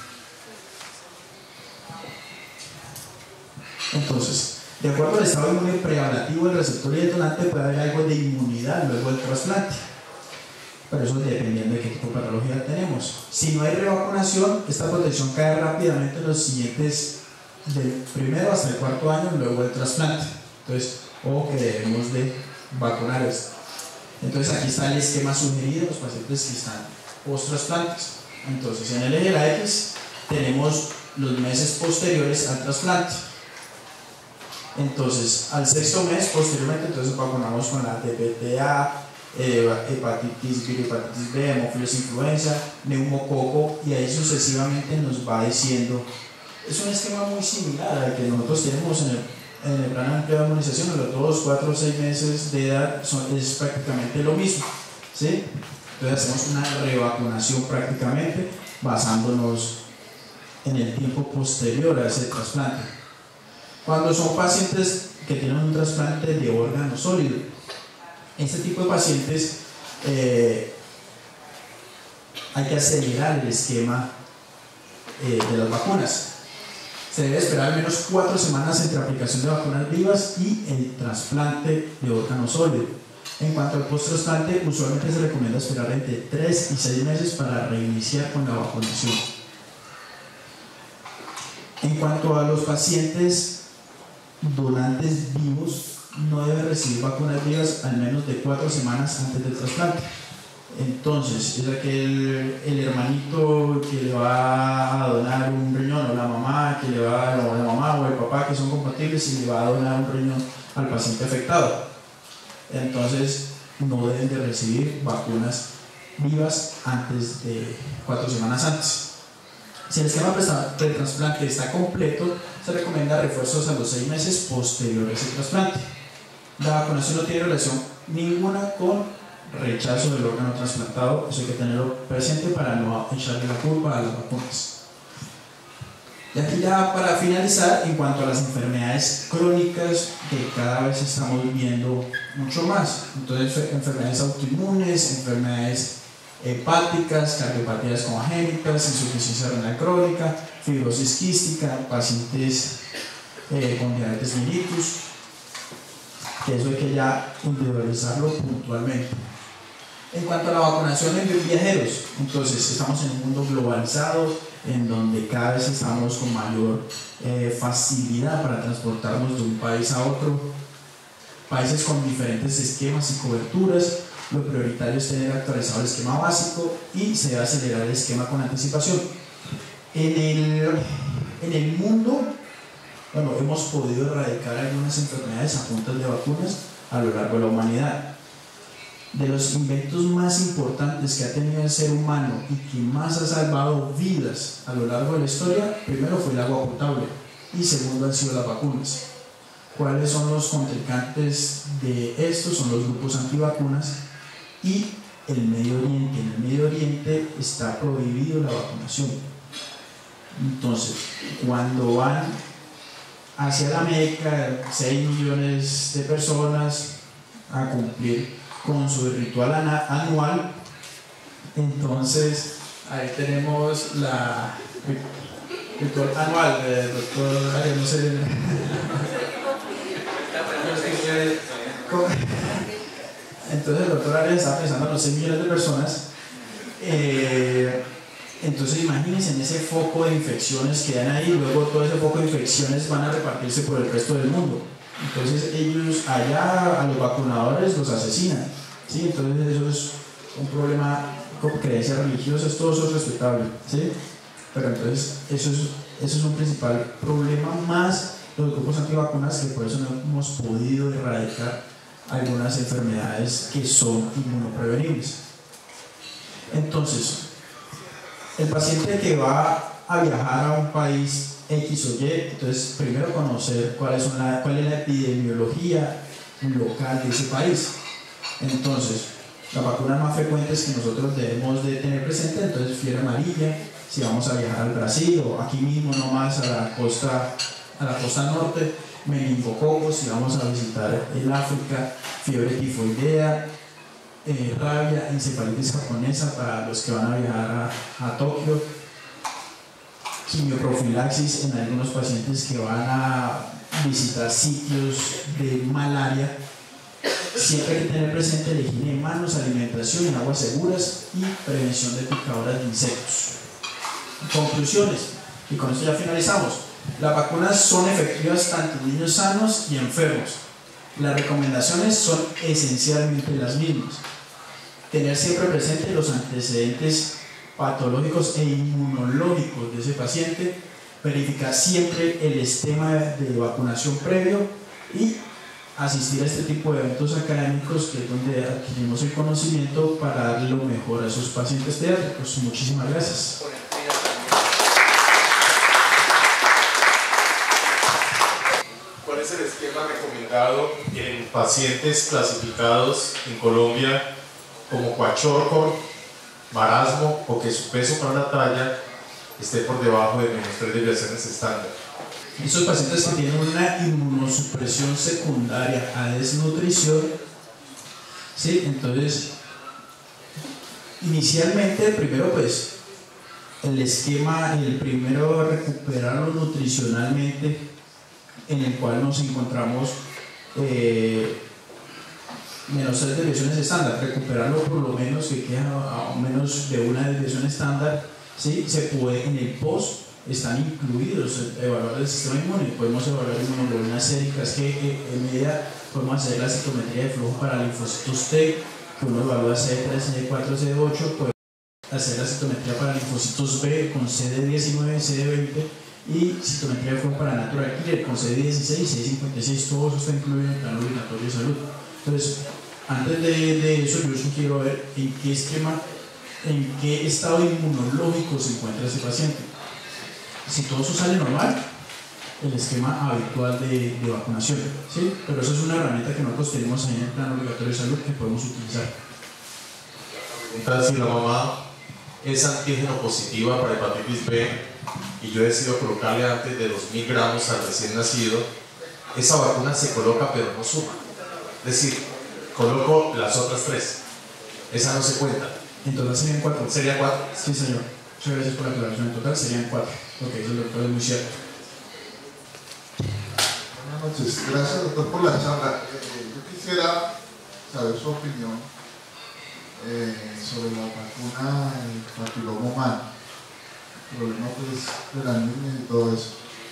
Entonces, de acuerdo al estado inmune preablativo del receptor y del donante, puede haber algo de inmunidad luego del trasplante, pero eso dependiendo de qué tipo de patología tenemos. Si no hay revacunación, esta protección cae rápidamente en los siguientes, del primero hasta el cuarto año luego del trasplante. Entonces, ojo que debemos de vacunar esto. Entonces, aquí está el esquema sugerido de los pacientes que están post-trasplantes. Entonces, en el eje de la X tenemos los meses posteriores al trasplante. Entonces, al sexto mes, posteriormente, entonces vacunamos con la D P T A, eh, hepatitis B, hepatitis B, hemófilos influenza, neumococo, y ahí sucesivamente nos va diciendo. Es un esquema muy similar al que nosotros tenemos en el, en el plan amplio de inmunización. Los dos, cuatro o seis meses de edad son, es prácticamente lo mismo, ¿sí? Entonces hacemos una revacunación prácticamente basándonos en el tiempo posterior a ese trasplante. Cuando son pacientes que tienen un trasplante de órgano sólido, este tipo de pacientes eh, hay que acelerar el esquema eh, de las vacunas. Se debe esperar al menos cuatro semanas entre aplicación de vacunas vivas y el trasplante de órgano sólido. En cuanto al post-trasplante, usualmente se recomienda esperar entre tres y seis meses para reiniciar con la vacunación. En cuanto a los pacientes donantes vivos, no deben recibir vacunas vivas al menos de cuatro semanas antes del trasplante. Entonces, es aquel el hermanito que le va a donar un riñón, o la mamá que le va a o la mamá o el papá que son compatibles y le va a donar un riñón al paciente afectado. Entonces, no deben de recibir vacunas vivas antes de cuatro semanas antes. Si el esquema de trasplante está completo, se recomienda refuerzos a los seis meses posteriores al trasplante. La vacunación no tiene relación ninguna con rechazo del órgano trasplantado, eso hay que tenerlo presente para no echarle la culpa a las vacunas. Y aquí ya para finalizar, en cuanto a las enfermedades crónicas que cada vez estamos viendo mucho más, entonces enfermedades autoinmunes, enfermedades hepáticas, cardiopatías congénitas, insuficiencia renal crónica, fibrosis quística, pacientes eh, con diabetes mellitus, que eso hay que ya individualizarlo puntualmente. En cuanto a la vacunación en viajeros, entonces estamos en un mundo globalizado en donde cada vez estamos con mayor eh, facilidad para transportarnos de un país a otro, países con diferentes esquemas y coberturas. Lo prioritario es tener actualizado el esquema básico y se debe acelerar el esquema con anticipación. En el, en el mundo, bueno, hemos podido erradicar algunas enfermedades a punta de vacunas a lo largo de la humanidad. De los inventos más importantes que ha tenido el ser humano y que más ha salvado vidas a lo largo de la historia, primero fue el agua potable y segundo han sido las vacunas. ¿Cuáles son los contrincantes de estos? Son los grupos antivacunas y el Medio Oriente. En el Medio Oriente está prohibido la vacunación. Entonces, cuando van hacia la Meca, seis millones de personas a cumplir con su ritual anual, entonces ahí tenemos la ritual anual del doctor, ay, no sé, entonces el doctor Arias está pensando en los seis millones de personas. eh, entonces imagínense en ese foco de infecciones que dan ahí, luego todo ese foco de infecciones van a repartirse por el resto del mundo. Entonces ellos allá a los vacunadores los asesinan, ¿sí? Entonces eso es un problema con creencias religiosas, todo eso es respetable, ¿sí? Pero entonces eso es, eso es un principal problema, más los grupos antivacunas, que por eso no hemos podido erradicar algunas enfermedades que son inmunoprevenibles. Entonces, el paciente que va a viajar a un país X o Y, entonces primero conocer cuál es, una, cuál es la epidemiología local de ese país. Entonces, las vacunas más frecuentes que nosotros debemos de tener presente, entonces fiebre amarilla, si vamos a viajar al Brasil o aquí mismo nomás a la costa, a la costa norte, meningococos, si vamos a visitar el África, fiebre tifoidea, eh, rabia, encefalitis japonesa para los que van a viajar a, a Tokio, quimioprofilaxis en algunos pacientes que van a visitar sitios de malaria. Siempre hay que tener presente la higiene de manos, alimentación en aguas seguras y prevención de picaduras de insectos. Conclusiones, y con esto ya finalizamos. Las vacunas son efectivas tanto en niños sanos y enfermos. Las recomendaciones son esencialmente las mismas. Tener siempre presente los antecedentes patológicos e inmunológicos de ese paciente, verificar siempre el esquema de vacunación previo y asistir a este tipo de eventos académicos, que es donde adquirimos el conocimiento para dar lo mejor a esos pacientes pediátricos. Muchísimas gracias. ¿Cuál es el esquema recomendado en pacientes clasificados en Colombia como cuachorco, marasmo o que su peso para la talla esté por debajo de menos tres desviaciones estándar? Estos pacientes que tienen una inmunosupresión secundaria a desnutrición, ¿sí? Entonces, inicialmente, primero pues, el esquema, el primero recuperarlo nutricionalmente, en el cual nos encontramos eh, menos tres desviaciones estándar, recuperarlo por lo menos que quede a, a menos de una desviación estándar, ¿sí? Se puede en el post, están incluidos evaluar el sistema inmune, podemos evaluar inmunoglobulinas séricas, que en medida podemos hacer la citometría de flujo para linfocitos T, que uno evalúa C D tres, C D cuatro, C D ocho, podemos hacer la citometría para linfocitos B con C D diecinueve, C D veinte y citometría de flujo para natural killer con C D dieciséis, C D cincuenta y seis, todo eso está incluido en el plan obligatorio de salud. Entonces, antes de, de eso, yo quiero ver en qué esquema, en qué estado inmunológico se encuentra ese paciente. Si todo eso sale normal, el esquema habitual de, de vacunación, ¿sí? Pero eso es una herramienta que nosotros tenemos ahí en el plan obligatorio de salud que podemos utilizar. Entonces, si la mamá es antígeno positiva para hepatitis B y yo decido colocarle antes de dos mil gramos al recién nacido, esa vacuna se coloca pero no suma. Es decir, coloco las otras tres, esa no se cuenta. En total serían cuatro. ¿Sería cuatro? Sí, señor. Muchas gracias por la aclaración. En total serían cuatro. Lo que dice el doctor es muy cierto. Buenas noches. Gracias, doctor, por la charla. Eh, yo quisiera saber su opinión eh, sobre la vacuna del papiloma humano. El problema pues, de la niña y todo eso.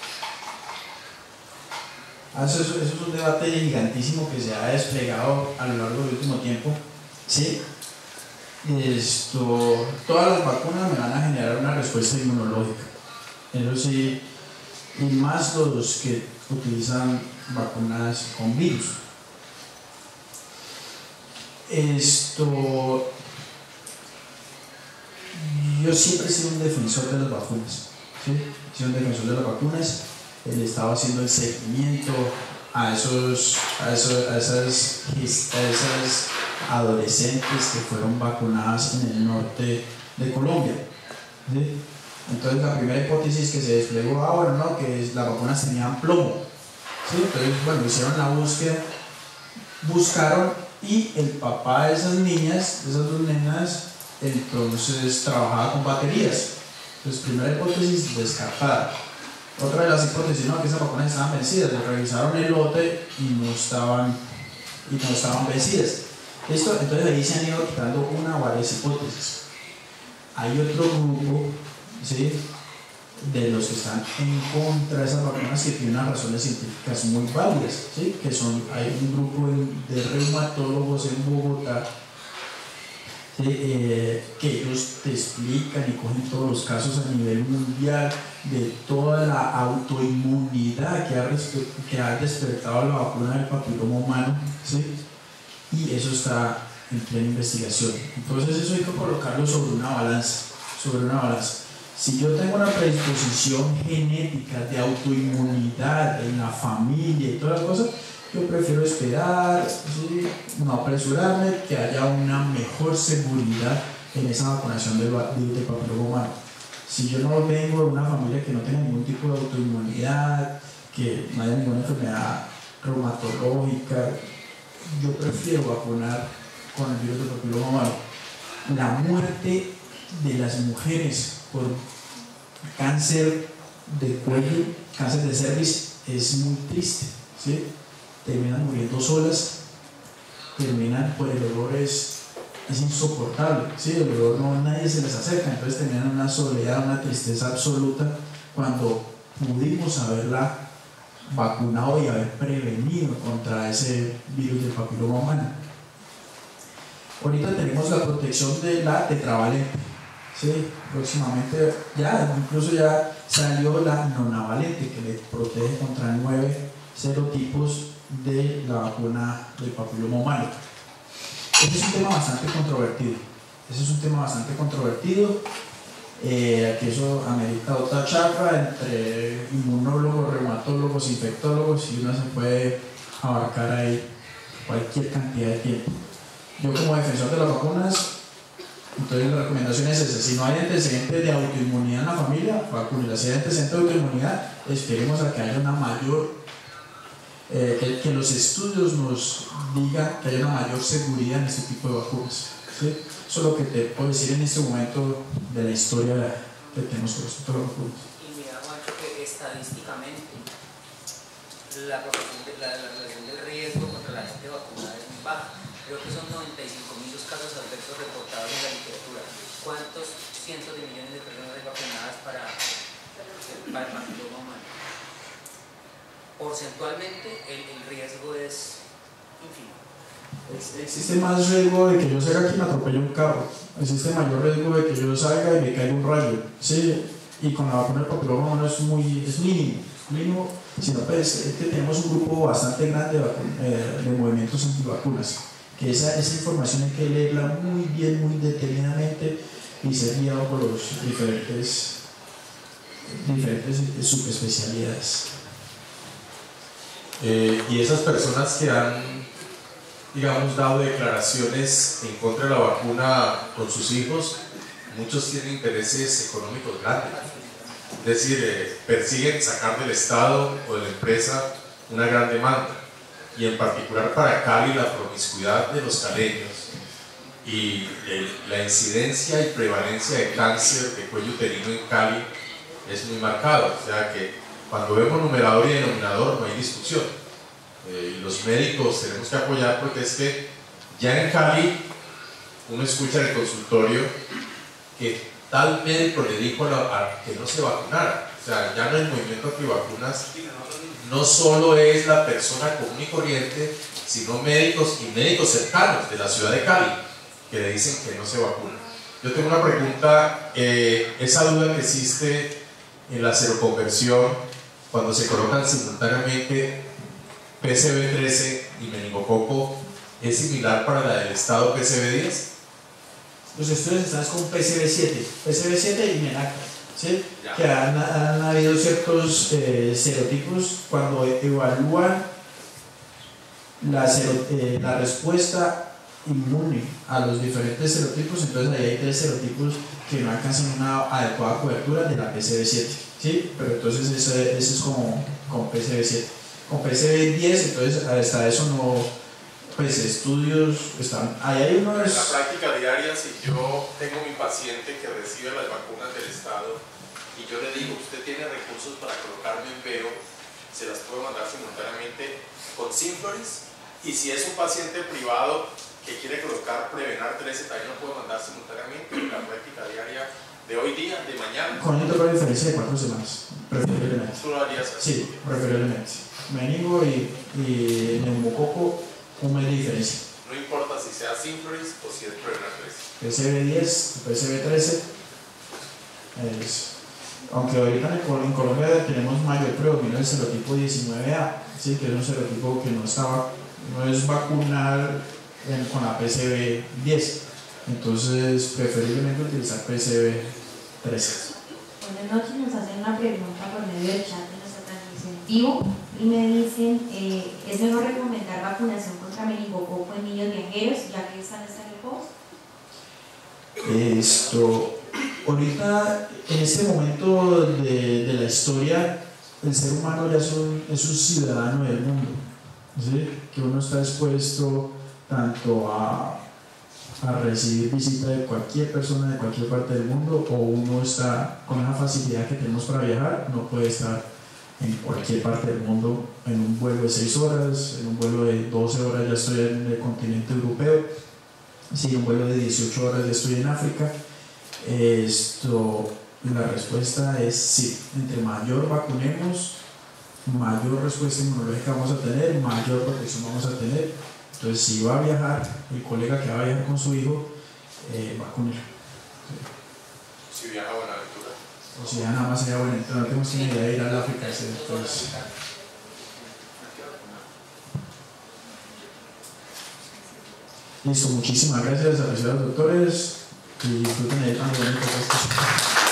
Ah, eso, eso, eso es un debate gigantísimo que se ha desplegado a lo largo del último tiempo. ¿Sí? Esto, todas las vacunas me van a generar una respuesta inmunológica. Eso sí, y más los que utilizan vacunas con virus. Esto, yo siempre he sido un defensor de las vacunas. ¿Sí? He sido un defensor de las vacunas. Él estaba haciendo el seguimiento a esos, a esos, a esas, a esas adolescentes que fueron vacunadas en el norte de Colombia. ¿Sí? Entonces la primera hipótesis que se desplegó, ah bueno, no, que las vacunas tenían plomo. ¿Sí? Entonces, bueno, hicieron la búsqueda, buscaron y el papá de esas niñas, de esas dos nenas, entonces trabajaba con baterías. Entonces, primera hipótesis descartada. Otra de las hipótesis, no, que esas vacunas estaban vencidas, revisaron el lote y no estaban, y no estaban vencidas. ¿Listo? Entonces ahí se han ido quitando una o varias hipótesis. Hay otro grupo, ¿sí?, de los que están en contra de esas vacunas que tienen unas razones científicas muy válidas, ¿sí? Que son, hay un grupo de reumatólogos en Bogotá, ¿sí?, eh, que ellos te explican y cogen todos los casos a nivel mundial de toda la autoinmunidad que ha, que ha despertado la vacuna del papiloma humano, ¿sí? Y eso está en plena investigación. Entonces eso hay que colocarlo sobre una balanza, sobre una balanza. Si yo tengo una predisposición genética de autoinmunidad en la familia y todas las cosas, yo prefiero esperar, ¿sí? No apresurarme, que haya una mejor seguridad en esa vacunación del virus del papiloma humano. Si yo no vengo de una familia que no tenga ningún tipo de autoinmunidad, que no haya ninguna enfermedad reumatológica, yo prefiero vacunar con el virus del papiloma humano. La muerte de las mujeres por cáncer de cuello, cáncer de cervix, es muy triste, ¿sí? Terminan muriendo solas, terminan, pues el olor es, es insoportable, ¿sí? El olor no, nadie se les acerca, entonces terminan una soledad, una tristeza absoluta, cuando pudimos haberla vacunado y haber prevenido contra ese virus del papiloma humano. Ahorita tenemos la protección de la tetravalente, ¿sí? Próximamente ya, incluso ya salió la nonavalente, que le protege contra nueve serotipos de la vacuna del papiloma humano. Ese es un tema bastante controvertido. Ese es un tema bastante controvertido. Eh, que eso amerita otra charla entre inmunólogos, reumatólogos, infectólogos, y uno se puede abarcar ahí cualquier cantidad de tiempo. Yo, como defensor de las vacunas, entonces la recomendación es esa: si no hay antecedentes de autoinmunidad en la familia, vacúnela. Si hay antecedentes de autoinmunidad, esperemos a que haya una mayor, eh, que, que los estudios nos digan que haya una mayor seguridad en este tipo de vacunas, ¿sí? Eso es lo que te puedo decir en este momento de la historia que tenemos con respecto a las vacunas. Y mira, Juancho, que estadísticamente la, de, la, la relación del riesgo contra la gente vacunada es muy baja. Creo que son noventa y cinco mil los casos adversos reportados en la literatura. ¿Cuántos cientos de millones de personas hay vacunadas para, para el papiloma humano? Porcentualmente el, el riesgo es ínfimo. Existe más riesgo de que yo salga aquí y me atropelle un carro. Existe mayor riesgo de que yo salga y me caiga un rayo. Sí, y con la vacuna del papiloma humano es muy es mínimo, mínimo, sino pues es que tenemos un grupo bastante grande de, eh, de movimientos antivacunas, que esa, esa información hay que leerla muy bien, muy detenidamente y ser guiado por los diferentes, diferentes subespecialidades. Eh, y esas personas que han, digamos, dado declaraciones en contra de la vacuna con sus hijos, muchos tienen intereses económicos grandes. Es decir, eh, persiguen sacar del Estado o de la empresa una gran demanda. Y en particular para Cali, la promiscuidad de los caleños y el, la incidencia y prevalencia de cáncer de cuello uterino en Cali es muy marcado. O sea que cuando vemos numerador y denominador no hay discusión. Eh, y los médicos tenemos que apoyar, porque es que ya en Cali uno escucha en el consultorio que tal médico le dijo a la, a, que no se vacunara. O sea, ya no el movimiento antivacunas no solo es la persona común y corriente, sino médicos y médicos cercanos de la ciudad de Cali que le dicen que no se vacunan. Yo tengo una pregunta, eh, esa duda que existe en la seroconversión cuando se colocan simultáneamente P C V trece y meningococo, ¿es similar para la del estado P C V diez? Los estudios están con P C V siete, P C V siete y Menaca, ¿sí? Que han, han habido ciertos eh, serotipos cuando evalúan la, sero, eh, la respuesta inmune a los diferentes serotipos. Entonces ahí hay tres serotipos que no alcanzan una adecuada cobertura de la P C V siete, ¿sí? Pero entonces eso, eso es como con P C V siete. Con P C V diez, entonces hasta eso no, pues estudios están, ahí hay unos... En la práctica diaria, si yo tengo mi paciente que recibe las vacunas del Estado y yo le digo, usted tiene recursos para colocarme en veo, se las puedo mandar simultáneamente con Synflorix, y si es un paciente privado que quiere colocar Prevenar trece, también lo puedo mandar simultáneamente. En la práctica diaria de hoy día, de mañana. Con una diferencia de cuatro semanas, preferiblemente. ¿Tú lo harías así? Sí, preferiblemente. Meningo y, y neumococo, un mes de diferencia. No importa si sea Synflorix o si es Prevenar trece. P C V diez, P C V trece, es, aunque ahorita en Colombia tenemos mayor predominio del serotipo diecinueve A, ¿sí? Que es un serotipo que no, está, no es vacunar con la P C B diez. Entonces, preferiblemente utilizar P C B trece. Buenas noches, nos hacen una pregunta por medio del chat de nuestra transmisión en vivo y me dicen, eh, ¿es mejor recomendar vacunación contra meningococo en niños viajeros ya que están en el post? Esto, ahorita, en este momento de, de la historia, el ser humano ya es un, es un ciudadano del mundo, ¿sí? Que uno está expuesto tanto a, a recibir visita de cualquier persona de cualquier parte del mundo, o uno está con esa facilidad que tenemos para viajar, no puede estar en cualquier parte del mundo en un vuelo de seis horas, en un vuelo de doce horas ya estoy en el continente europeo, si en un vuelo de dieciocho horas ya estoy en África. Esto, la respuesta es sí, entre mayor vacunemos, mayor respuesta inmunológica vamos a tener, mayor protección vamos a tener. Entonces, si va a viajar, el colega que va a viajar con su hijo, eh, vacúnelo. Si viaja a Buenaventura. O si ya nada más sería Buenaventura, no tenemos ni idea de ir a África. Entonces, listo, muchísimas gracias, apreciados doctores, y disfruten el tan bonito.